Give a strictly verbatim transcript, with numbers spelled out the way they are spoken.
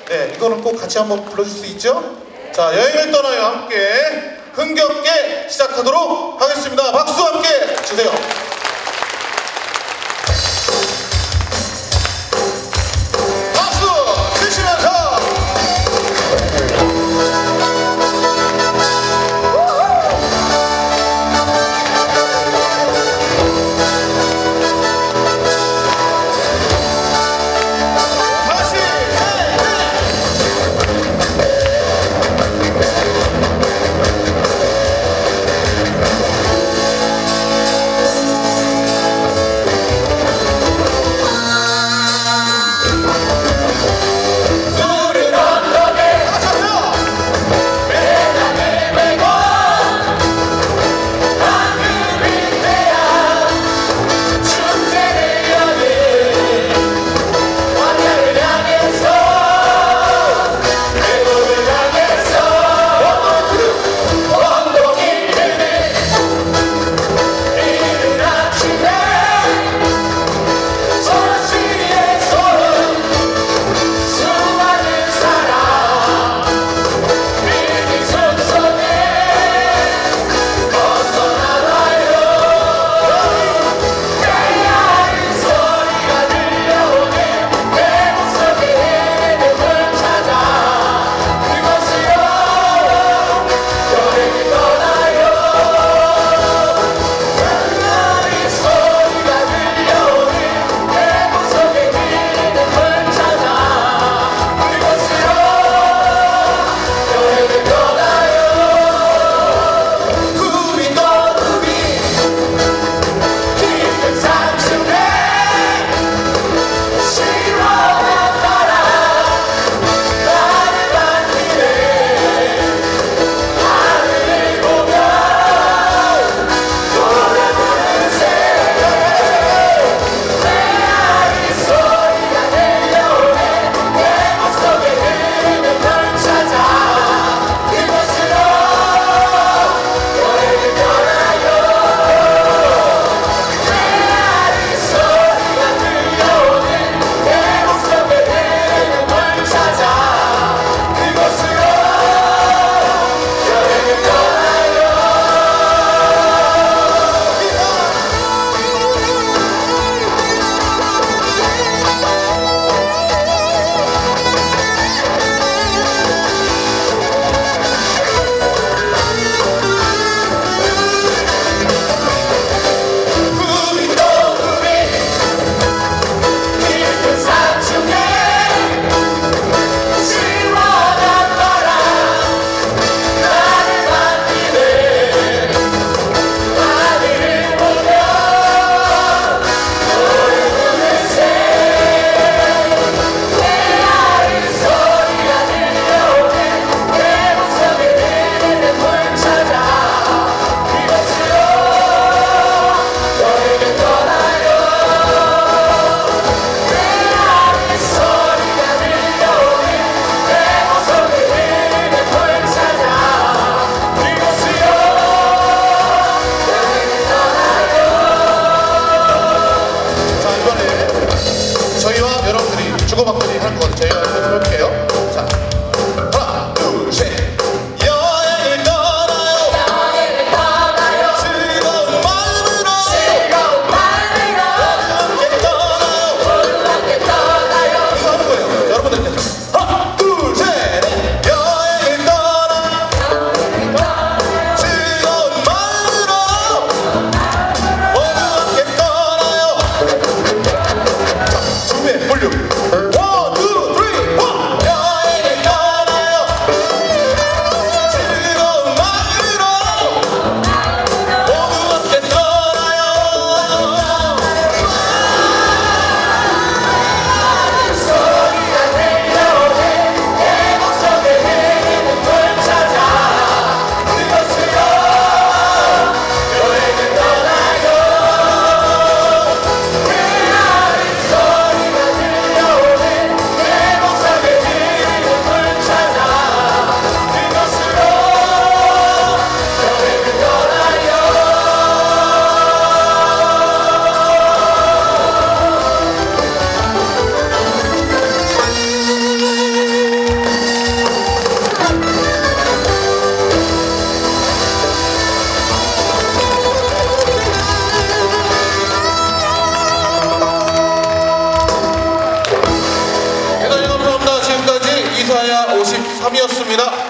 네, 이거는 꼭 같이 한번 불러줄 수 있죠? 자, 여행을 떠나요 함께 흥겹게 시작하도록 하겠습니다. 박수 함께 주세요. 박수 주시면서 주고받기 하는 거 저희가 해볼게요. 자, 하나, 둘, 셋. 여행을 떠나요. 여행을 떠나요. 즐거운 마음으로. 즐거운 마음으로. 함께 떠나요. 모두 함께 떠나요. 이거 하는 거예요. 여러분들 하나, 둘, 셋, 넷. 여행을 떠나요. 여행을 떠나요. 즐거운 마음으로. 모두 함께 떠나요. 자, 준비 볼륨. 원, 투, 쓰리, 원. 삼 위였습니다.